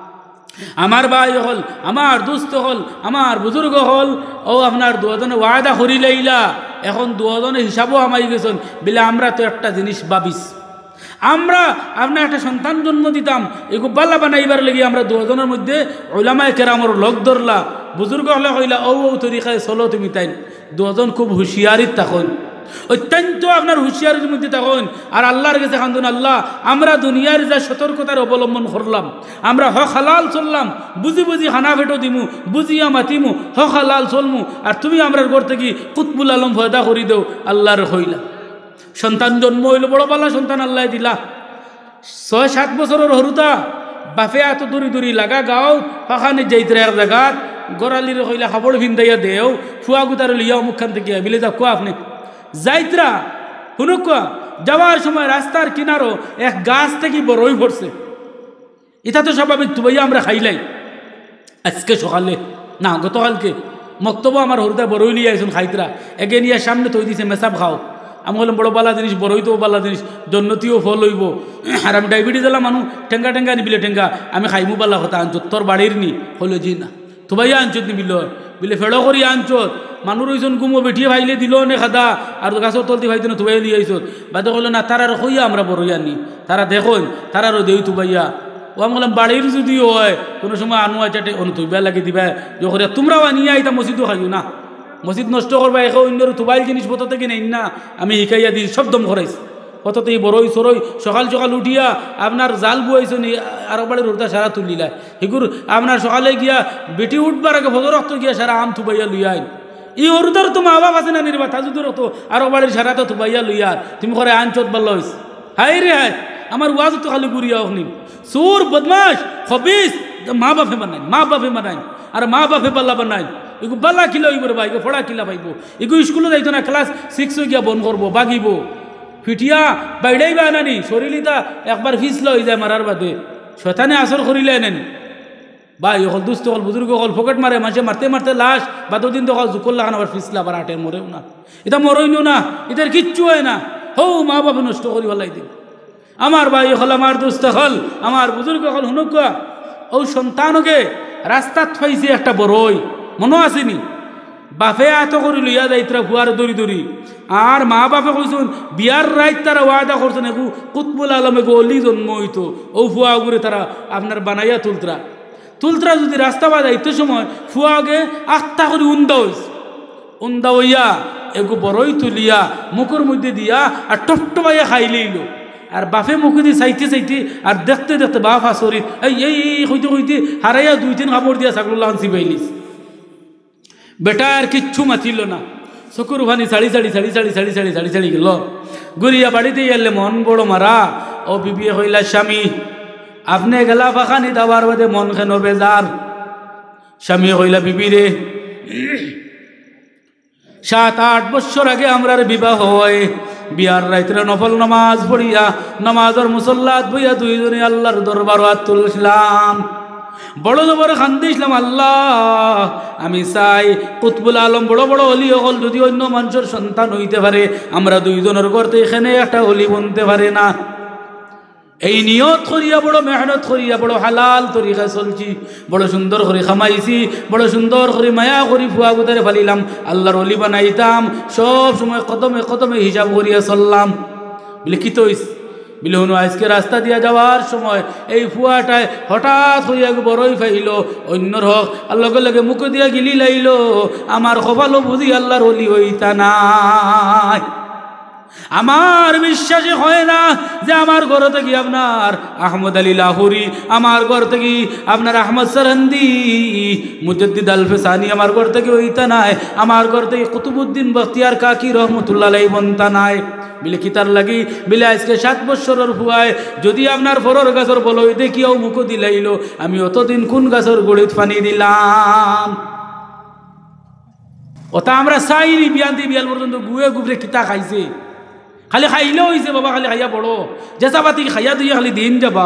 আমার ভাই হল, আমার দুস্থ হল, আমার বুজুর্গ হল, ও আপনার দুজনে ওয়াদা করি লাইলা এখন দুজনে হিসাবও আমাই গেছেন বিলে আমরা তো একটা জিনিস ভাবিস আমরা আপনার একটা সন্তান জন্ম দিতাম এগু বাল্লা বানাইবার লেগে আমরা দুজনের মধ্যে ওলামায়ে কেরামর লোক ধরলা বুজুর্গ হলে কইলা ও ও তরিকায় চলো তুমি তাই দুজন খুব হুঁশিয়ারিত তখন অত্যন্ত আপনার হুঁশিয়ারির মধ্যে তখন আর আল্লাহর কাছে খান্দুন আল্লাহ আমরা দুনিয়ার যা সতর্কতার অবলম্বন করলাম আমরা হক হালাল চললাম বুঝি বুঝি খানা ফেটো দিমু বুঝিয়া মাতিমু হক হালাল চলমু আর তুমি আমরার ঘর থেকে কুতবুল আলম ফয়দা করি দেও আল্লাহর হইলা। সন্তান জন্ম হইল বড় পালা সন্তান আল্লাহ দিলা ছয় সাত বছরের হরুতা বাপে এত দূরি দূরি লাগা গাও পাখানে যাইতে এক জায়গাত গড়ালির হইলা খাবড় ভিন্দাইয়া দেও ফুয়া গুতার লিয়াও মুখখান থেকে বিলে যা কোয়া আপনি যাইত্রা হুনুকা যাওয়ার সময় রাস্তার কিনারো এক গাছ থেকে বড়ই পড়ছে এটা তো স্বাভাবিক তো ভাইয়া আমরা খাইলাই আজকে সকালে না গতকালকে মক্তব্য আমার হরুদা বড়ই লিয়ে আইসুন খাইতরা এগে নিয়ে সামনে তৈ দিছে মেসাব খাও আমি বললাম বড় বালা জিনিস বড়ই তো বালা জিনিস জন্নতিও ফল হইব আর আমি ডায়াবেটিস এলাম মানুষ ঠেঙ্গা ঠেঙ্গা নিবিলে ঠেঙ্গা আমি খাইমু বালা কথা আনছত তোর বাড়ির নি হলো জি না তো ভাইয়া আনছত নিবিল বিলে ফেড়ো করি আনছত মানুষ ওইজন গুমো বেঠিয়ে ভাইলে দিল নে খাদা আর গাছর তলতে ভাইতে না তুবাই লিয়ে আইসত বাদে কইল না তারার কইয়া আমরা বড়ই আনি তারা দেখুন তারারও দেই তুবাইয়া ও আমি বললাম বাড়ির যদি হয় কোনো সময় আনুয়া চাটে অনু তুইবা লাগে দিবা যখন তোমরাও আনিয়া আইতা মসজিদও খাইও না মসজিদ নষ্ট করবা এখন অন্যর তুবাইল জিনিসপত্র থেকে নেই না আমি শিকাইয়া দিই সব দম করাইছি কততে বড়ই সরই সকাল সকাল উঠিয়া আপনার জাল বুয়াইছ নি আর বাড়ির রোদা সারা তুলিলা সেগুর আপনার সকালে গিয়া বেটি উঠবার আগে ভজর রক্ত গিয়া সারা আম থুবাইয়া লইয়া আইন ই হরুদার তো মা বাপ আছে না নির্বা তাজুদের তো আরো বাড়ির সারা তো থুবাইয়া লইয়া তুমি করে আনচত বাল্লা হইস হাই রে হাই আমার ওয়াজ তো খালি গুড়িয়া অগ্নি সুর বদমাস খবিস মা বাপে বানাই মা বাপে বানাই আর মা বাপে বাল্লা বানাই এগু বাল্লা কিলা হইব রে ভাই ফোড়া কিলা পাইব এগু স্কুলে যাইতো না ক্লাস সিক্স গিয়া বন করবো বাগিব ফিটিয়া বাইডাই বা নানি শরীরিতা একবার ফিসল হয়ে যায় মারার বাদে শয়তানে আসর করিলে নেন বা হল দুস্থ হল বুজুর্গ হল ফকেট মারে মাসে মারতে মারতে লাশ বা দুদিন তো হল জুকল লাগান আবার ফিসলা আবার আটের মরেও না এটা মরইনও না এটার কিচ্ছু হয় না হৌ মা বাবা নষ্ট করি ভালাই দিন আমার ভাই হল আমার দুস্থ হল আমার বুজুর্গ হল হুনুকা ও সন্তানকে রাস্তাত পাইছে একটা বড়ই মনে আসেনি বাপে এত করে লইয়া যাইতরা ভুয়ার দড়ি দড়ি আর মা বাপে কইসুন বিয়ার রাইত তারা ওয়াদা করছেন এগু কুতবুল আলম এগু অলি জন্ম হইতো ও ফুয়া গুড়ে তারা আপনার বানাইয়া তুলতরা তুলতরা যদি রাস্তা বা যাইতে সময় ফুয়া আগে আস্তা করে উন্দা হইস উন্দা হইয়া এগু বড়ই তুলিয়া মুখের মধ্যে দিয়া আর টপটপাইয়া খাইলেইল আর বাপে মুখে দিয়ে চাইতে চাইতে আর দেখতে দেখতে বাপ আসরিত এই এই হইতে হইতে হারাইয়া দুই তিন কাপড় দিয়া ছাগল আনছি পাইলিস বেটা আর কিচ্ছু মাতিল না চকুর ভানি ছাড়ি ছাড়ি ছাড়ি ছাড়ি ছাড়ি ছাড়ি ছাড়ি ছাড়ি গেল গুড়িয়া বাড়িতে এলে মন বড় মারা ও বিবি হইলা স্বামী আপনি গেলা ফাঁকানি দাবার বাদে মন কেন বেজার স্বামী হইলা বিবি রে সাত আট বছর আগে আমরার বিবাহ হয় বিয়ার রাইতে নফল নামাজ পড়িয়া নামাজের মুসল্লাত বইয়া দুইজনে আল্লাহর দরবার হাত তুলছিলাম, বড় জবর খান্দিছিলাম, আল্লাহ আমি চাই কুতবুল আলম বড় বড় অলি হল যদি অন্য মানুষের সন্তান হইতে পারে, আমরা দুইজনের করতে এখানে একটা অলি বনতে পারে না। এই নিয়ত করিয়া বড় মেহনত করিয়া বড় হালাল তরিকা চলছি, বড় সুন্দর করে খামাইছি, বড় সুন্দর করে মায়া করি ফুয়া গুতারে ফালিলাম, আল্লাহর অলি বানাইতাম, সব সময় কদমে কদমে হিসাব করিয়া চললাম। লিখিত হইস বিলহনু আজকে রাস্তা দিয়া যাওয়ার সময় এই ফুয়াটায় হঠাৎ হইয়া বড়ই ফাইল, অন্যর হক লগে লগে মুখ দিয়া গিলি লাইল, আমার কপালও বুঝি আল্লাহর অলি হইতা নাই। আমার বিশ্বাসে হয় না যে আমার ঘর থেকে আপনার আহমদ আলী লাহোরি, আমার ঘর থেকে আপনার আহমদ সরহন্দি, মুজদ্দিদ আল ফেসানি আমার ঘর থেকে হইতা নাই, আমার ঘর থেকে কুতুবুদ্দিন বখতিয়ার কাকি রহমতুল্লাহ আলাইহি বনতা নাই। বিলে কিতার লাগি বিলে আজকে সাত বৎসরের ফুয়ায় যদি আপনার ফরর গাছর বলই দেখিয়াও মুখ দিলাইল, আমি অতদিন কোন গাছর গড়িত পানি দিলাম। ওটা আমরা চাইনি বিয়ান্তি বিয়াল পর্যন্ত গুয়ে গুবরে কিতা খাইছে, খালি খাইলেও হয়েছে বাবা, খালি খাইয়া বড় জেসা পাতি খাইয়া দিয়ে খালি দিন যাবা।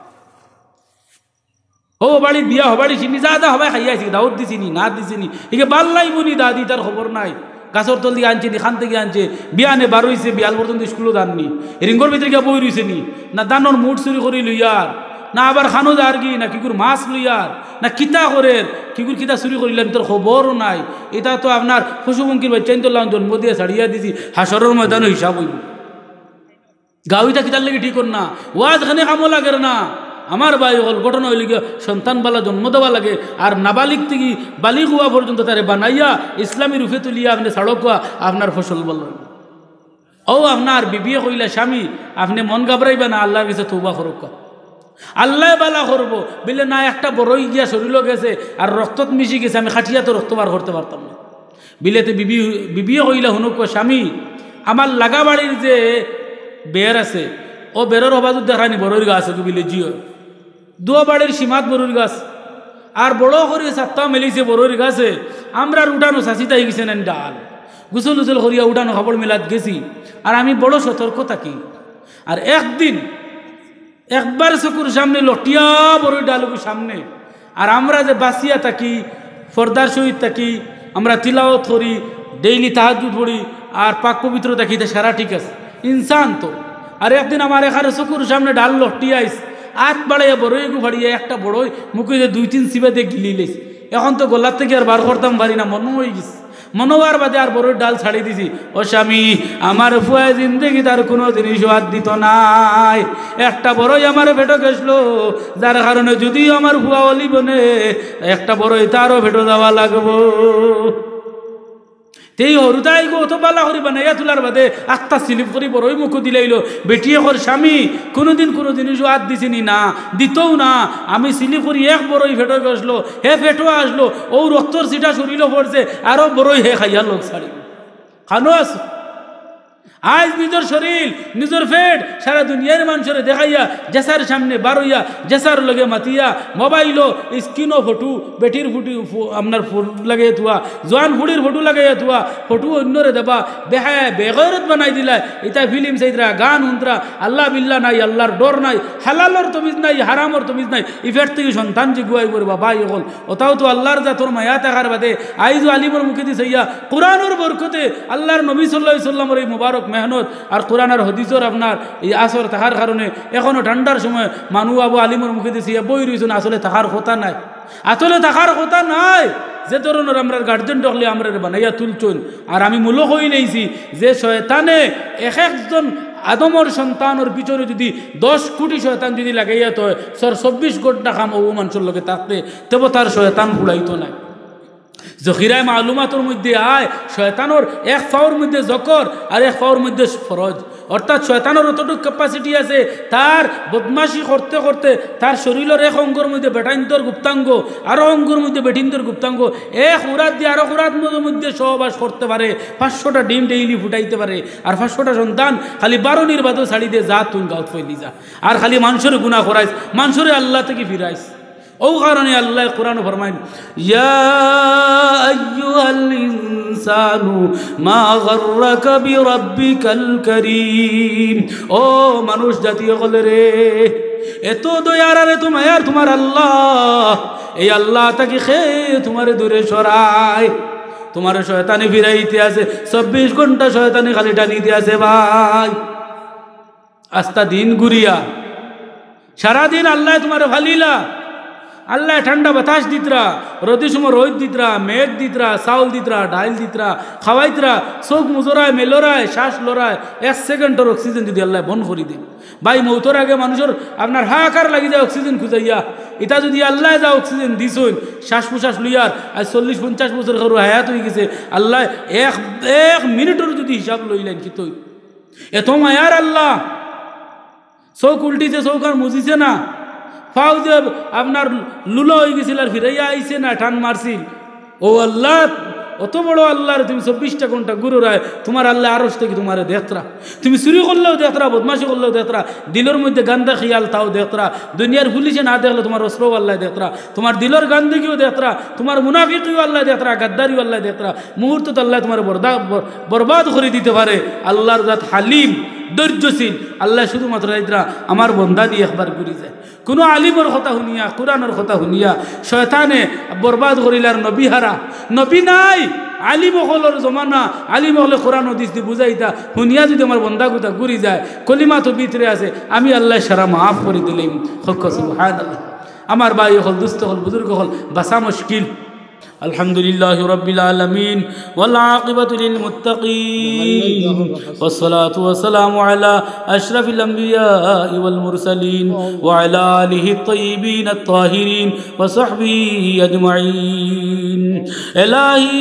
ও বাড়ি বিয়া হবাড়ি চিনি যা যা হবাই খাইয়া আছি, দাউদ দিছিনি না দিছিনি একে বাল লাইবনি দাদি, তার খবর নাই। গাছর তল দিয়ে আনছে নি, খান থেকে আনছে, বিয়ানে বার হয়েছে, বিয়াল পর্যন্ত স্কুলও দাননি, রিঙ্গর ভিতরে গিয়া বই রয়েছে নি, না দানোর মুঠ চুরি করি লইয়ার, না আবার খানো যার কি, না কিকুর মাছ লইয়ার, না কিতা করে কিকুর কিতা চুরি করিলেন তোর খবরও নাই। এটা তো আপনার পশুপঙ্খির বাচ্চা তো জন্ম দিয়ে ছাড়িয়া দিছি, হাসরের ময়দানও হিসাব হইব। গাঁওইটা কিতার লাগে ঠিক না, ওয়াজ খানে কামো লাগে না। আমার ভাই হল ঘটনা হইলে গিয়ে সন্তান বালা জন্ম দেওয়া লাগে, আর নাবালিক থেকে বালিক হওয়া পর্যন্ত তারে বানাইয়া ইসলামী রূপে তুলিয়া আপনি সাড়কুয়া আপনার ফসল বল। ও আপনার বিবিয়ে কইলা স্বামী আপনি মন ঘাবড়াইবে না, আল্লাহর কাছে তৌবা করুক, আল্লাহ বালা করবো বলে না। একটা বড়ই গিয়া শরীরও গেছে আর রক্তত মিশি গেছে, আমি খাটিয়া তো রক্ত বার করতে পারতাম না। বিলেতে বিবি বিবিয়ে কইলা হুনুক স্বামী আমার লাগা বাড়ির যে বের আছে ও বেরোর অবাজত দেখানি বড়ইর গাছ বিলে জিও দুয়া বাড়ির সীমাত বড়ইর গাছ, আর বড় করে সাতটা মেলিছে বড়ইর গাছে, আমরা উঠানো শাসিতা হয়ে গেছে নেন ডাল গুসল উসল করিয়া উঠানো খবর মেলাত গেছি, আর আমি বড় সতর্ক থাকি। আর একদিন একবার চকুর সামনে লটিয়া বড়ই ডালুর সামনে, আর আমরা যে বাঁচিয়া থাকি ফর্দার সহিত থাকি, আমরা তিলাওয়াত করি, ডেইলি তাহাজ্জুদ পড়ি, আর পাক পবিত্র থাকি, সারা ঠিক আছে ইনসান তো। আর একদিন আমার এখানে চকুর সামনে ডাল লটিয়া আইস, আত বাড়াইয়া বড়ই গু ফাড়িয়া একটা বড়ই মুখে যে দুই তিন সিবাতে গিলি লেস, এখন তো গোলার থেকে আর বার করতাম পারি না, মনে হয়ে গেছে। মনোবার বাদে আর বড় ডাল ছাড়ি দিছি। ও স্বামী আমার ফুয়া জিন্দগি তার কোনো জিনিস হাত দিত নাই, একটা বড়ই আমার ভেটো গেছলো, যার কারণে যদি আমার ফুয়া অলি বনে একটা বড়ই তারও ভেটো দেওয়া লাগবো। তেই হরুদাই গো অত পালা করি বানাইয়া তোলার বাদে আত্মা স্লিপ করি বড়ই মুখ দিলাইল। বেটিয়ে কর স্বামী কোনোদিন কোনো জিনিসও হাত দিছিনি না, দিতও না। আমি স্লিপ করি এক বড়ই ফেটো গেছলো, হে ফেটো আসলো, ও রক্তর সিটা শরীর পড়ছে, আরো বড়ই হে খাইয়া লোক ছাড়ি খানো আস। আজ নিজের শরীর নিজের ফেট সারা দুনিয়ার মানুষের দেখাইয়া জেসার সামনে বারইয়া জেসার লগে মাতিয়া মোবাইলও স্ক্রিনও ফটো বেটির ফুটি আপনার লাগাই থুয়া, জোয়ান ফুড়ির ফটো লাগাইয়া থুয়া, ফটো অন্যরে দেবা বেহায় বেগরত বানাই দিলা। এটা ফিল্ম চাইতরা গান শুনতরা, আল্লাহ বিল্লাহ নাই, আল্লাহর ডর নাই, হালালর তমিজ নাই, হারামর তমিজ নাই। ইফেক্ট থেকে সন্তান যে গুয়াই করবা ভাই হল, ওটাও তো আল্লাহর জাতর মায়া থাকার বাদে আইজো আলিমর মুখে দিছে ইয়া কোরআনের বরকতে আল্লাহর নবী সাল্লাল্লাহু আলাইহি সাল্লামের এই মুবারক মেহনত আর কোরআন আর হদিসর আপনার এই আসর থাকার কারণে এখনো ঠান্ডার সময় মানুষ আবু আলিমর মুখে দিছে বই রয়েছেন, আসলে থাকার কথা নাই, আসলে থাকার কথা নাই। যে ধরনের আমরা গার্জেন ডকলে আমরা বানাইয়া তুলছুন। আর আমি মূলক হয়ে নেইছি যে শয়তানে এক একজন আদমর সন্তানের পিছনে যদি দশ কোটি শয়তান যদি লাগাইয়া তো সর চব্বিশ ঘন্টা খাম ও মানুষের লোকে থাকতে তবে তার শয়তান ফুড়াইতো নাই। জখিরায় মালুমাতের মধ্যে আয় শয়তানোর এক ফাওয়ার মধ্যে জকর আর এক ফাওয়ার মধ্যে ফরজ, অর্থাৎ শয়তানোর অতটুকু ক্যাপাসিটি আছে তার বদমাশি করতে করতে তার শরীরের এক অঙ্গর মধ্যে বেটাইন্তর গুপ্তাঙ্গ আরো অঙ্গর মধ্যে বেটিন্তর গুপ্তাঙ্গ এক উরাত দিয়ে আরো উরাত মধ্যে সহবাস করতে পারে, পাঁচশোটা ডিম ডেইলি ফুটাইতে পারে, আর পাঁচশোটা সন্তান খালি বারো নির্বাচন ছাড়ি দিয়ে যা তুন গাউত ফেলি যা, আর খালি মানুষের গুণা করাইস, মানুষের আল্লাহ থেকে ফিরাইস। ও কারণে আল্লাহ কোরআন ফরমাইন, ইয়া আইয়ুহাল ইনসানু মা গাররাকা বিরাব্বিকাল কারীম। ও মানুষ জাতি হলে রে, এত দয়ার আরে তোমার তোমার আল্লাহ, এই আল্লাহ তাকে খেয়ে তোমার দূরে সরায়। তোমার শয়তানি ফিরাইতে আছে, চব্বিশ ঘন্টা শয়তানি খালি টানিতে আছে ভাই। আস্তা দিন ঘুরিয়া সারাদিন আল্লাহ তোমার ভালিলা, আল্লাহ ঠান্ডা বাতাস দিতরা, রোদের সময় রোদ দিতরা, মেঘ দিতরা, চাউল দিতরা, ডাইল দিতরা, খাওয়াইতরা, চোখ মুজরায় মেলরায়, শ্বাস লড়ায়, এক সেকেন্ডের অক্সিজেন যদি আল্লাহ বন্ধ করে দিন ভাই, মৌতর আগে মানুষের আপনার হাহাকার লাগি যায় অক্সিজেন খুঁজাইয়া। এটা যদি আল্লাহ যা অক্সিজেন দিছইন শ্বাস প্রশ্বাস লইয়ার আর চল্লিশ পঞ্চাশ বছর কারো হায়াত হয়ে গেছে, আল্লাহ এক এক মিনিটের যদি হিসাব লইলেন কি তৈ এত মায়ার আল্লাহ। চৌক উল্টিছে, চৌক আর মুজিছে না, ফাও যে আপনার লুলো হয়ে গেছিল আর ফিরাইয়া আইছে না, টান মারছিল। ও আল্লাহ, অত বড় আল্লাহর তুমি চব্বিশটা ঘন্টা গুরু রায়, তোমার আল্লাহ আরশ থেকে তোমার দেখতরা, তুমি চুরি করলেও দেখতরা, বদমাশি করলেও দেখতরা, দিলের মধ্যে গান্দা খিয়াল তাও দেখতরা, দুনিয়ার পুলিশে না দেখলে তোমার অস্ত্রও আল্লাহ দেখতরা, তোমার দিলের গান্দিকেও দেখতরা, তোমার মুনাফিকিও আল্লাহ দেখতরা, গাদ্দারিও আল্লাহ দেখতরা। মুহূর্তে আল্লাহ তোমার বরবাদ করে দিতে পারে। আল্লাহর জাত হালিম, ধৈর্যশীল। আল্লাহ শুধুমাত্র ইদরা আমার বন্দা দিয়ে একবার ঘুরি যায়। কোনো আলিমর কথা শুনিয়া, কোরআনের কথা শুনিয়া শয়তানে বরবাদ করিলার নবী হারা, নবী নাই, আলিম হলের জমানা, আলিম হলে কোরআন হাদিস দিয়ে বুঝাইতা শুনিয়া যদি আমার বন্দা গুতা ঘুরি যায়, কলিমা তো ভিতরে আছে, আমি আল্লাহ সারা মাফ করে দিলাম। সুবহানাল্লাহ। আমার ভাই হল, দুস্থ হল, বুজুর্গ হল, বাসা মুশকিল। আলহামদুলিল্লাহ রাব্বিল আলামিন ওয়াল আকিবাতু লিল মুত্তাকিন ওয়াস সালাতু ওয়াস সালামু আলা আশরাফিল আমবিয়া ওয়াল মুরসালিন ওয়া আলা আলিহি আত-তাইয়িবিন আত-তাহিরিন ওয়া সাহবিহি আজমাইন। ইলাহি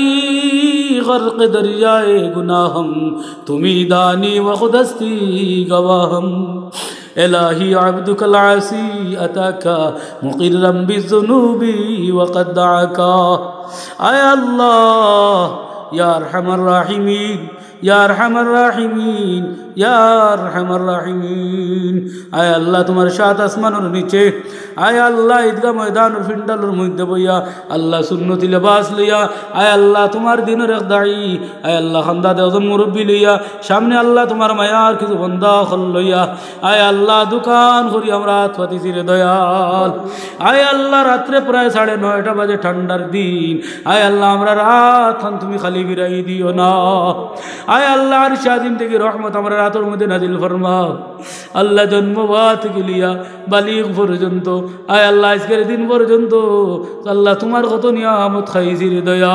গরক দরিয়ায়ে গুনাহম তুমি দানি ওয়া খুদস্তি গওয়াহম। إلهي عبدك العاصي أتاك مقرا بالذنوب وقد دعاك يا الله يا أرحم الراحمين يا أرحم الراحمين يا أرحم الراحمين। আয় আল্লাহ তোমার সাত আসমানের নিচে, আয় আল্লাহ ঈদগাহ ময়দানের ফিন্ডালের মধ্যে বইয়া আল্লাহ সুন্নতি লেবাস লইয়া, আয় আল্লাহ তোমার দিনের এক দায়ী, আয় আল্লাহ খান্দা দেওজন মুরব্বী লইয়া সামনে আল্লাহ তোমার মায়ার কিছু বন্দা হল লইয়া, আয় আল্লাহ দোকান করি আমরা পাতিছি রে দয়াল। আয় আল্লাহ রাত্রে প্রায় সাড়ে নয়টা বাজে, ঠান্ডার দিন, আয় আল্লাহ আমরা রাত তুমি খালি বিরাই দিও না। আয় আল্লাহ আর শাদিন থেকে রহমত আমরা রাতের মধ্যে নাজিল ফরমাও। আল্লাহ জন্মবাদ থেকে লিয়া বালিগ পর্যন্ত, আয় আল্লাহ আজকের দিন পর্যন্ত আল্লাহ তোমার কত নিয়ামত খাইছি রে দয়া।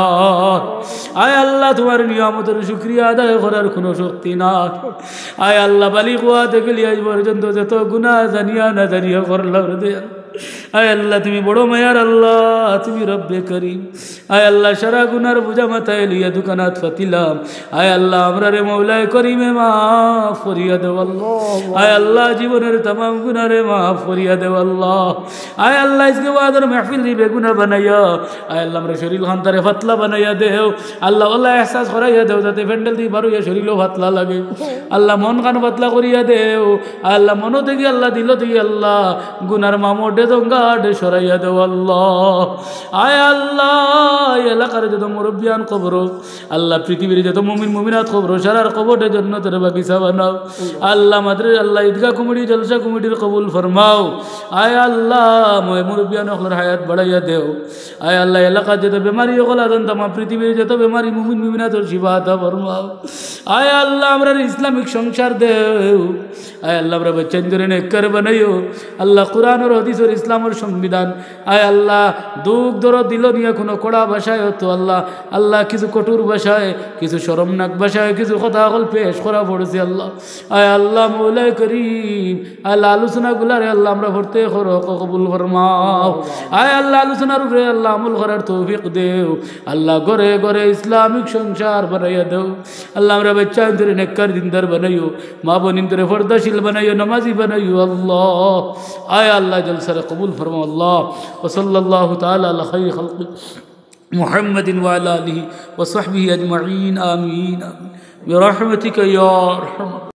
আয় আল্লাহ তোমার নিয়ামতের শুকরিয়া আদায় করার কোনো শক্তি না। আয় আল্লাহ বালিগ হওয়া থেকে লিয়া আজ পর্যন্ত যত গুনাহ জানিয়া না জানিয়া করলাম রে দয়া। আয় আল্লাহ তুমি বড় মায়ার আল্লাহ, তুমি রব্বে করিম। আয় আল্লাহ সারা গুনার বোঝা মাথায় লিয়া দোকানাত ফাতিলাম। আয় আল্লাহ আমরা রে মৌলায় করিমে মাফ করিয়া দেও আল্লাহ। আয় আল্লাহ জীবনের तमाम গুনারে মাফ করিয়া দেও আল্লাহ। আয় আল্লাহ ইসকে ওয়াদার মাহফিল রে বেগুনা বানাইয়া, আয় আল্লাহ আমরা শরীর খানতারে ফাতলা বানাইয়া দেও আল্লাহ। আল্লাহ এহসাস করাইয়া দেও যাতে প্যান্ডেল দিয়ে বারুইয়া শরীরও ফাতলা লাগে। আল্লাহ মন কান ফাতলা করিয়া দেও। আয় আল্লাহ মনো থেকে আল্লাহ দিল থেকে আল্লাহ গুনার মামোডে দঙ্গাডে সরাইয়া দেও আল্লাহ। আয় আল্লাহ এলাকার যত মুরব্বিয়ান কবর, আল্লাহ পৃথিবীর যত মুমিন মুমিনাত কবর, সারার কবরে জন্নতের বাগিচা বানাও আল্লাহ। মাদ্রে আল্লাহ ঈদগাহ কমিটি জলসা কমিটির কবুল ফরমাও। আয় আল্লাহ মুরব্বিয়ান হলের হায়াত বাড়াইয়া দেও। আয় আল্লাহ এলাকার যত বেমারি হল আদন তামা পৃথিবীর যত বেমারি মুমিন মুমিনাতর শিফা আতা ফরমাও। আয় আল্লাহ আমরা ইসলামিক সংসার দেও। আয় আল্লাহ আমরা বাচ্চাদের নেককার বানাইও আল্লাহ। কোরআনের হাদিসের ইসলামের সংবিধান, আয় আল্লাহ দুঃখ দরদ দিল নিয়ে কোনো কড়া ভাষায় হতো আল্লাহ। আল্লাহ কিছু কঠোর ভাষায়, কিছু শরমনাক ভাষায় কিছু কথা হল পেশ করা পড়েছে আল্লাহ। আয় আল্লাহ মৌলাই করিম আল্লাহ আলোচনাগুলারে আল্লাহ আমরা ভরতে করো কবুল ফরমাও। আয় আল্লাহ আলোচনার উপরে আল্লাহ আমল করার তৌফিক দেও আল্লাহ। ঘরে ঘরে ইসলামিক সংসার বানাইয়া দেও আল্লাহ। আমরা বাচ্চা ধরে নেককার দিনদার বানাইও, মা বোনিন ধরে পর্দাশীল বানাইও, নামাজি বানাইও আল্লাহ। আয় আল্লাহ জলসারে কবুল ফরমাও আল্লাহ। ওসল্লাল্লাহু তাআলা আলা খায়রি খালকি মুহাম্মাদিন ওয়া আলা আলিহি ওয়া সাহবিহি আজমাইন। আমিন বিরহমাতিকা ইয়া আরহাম।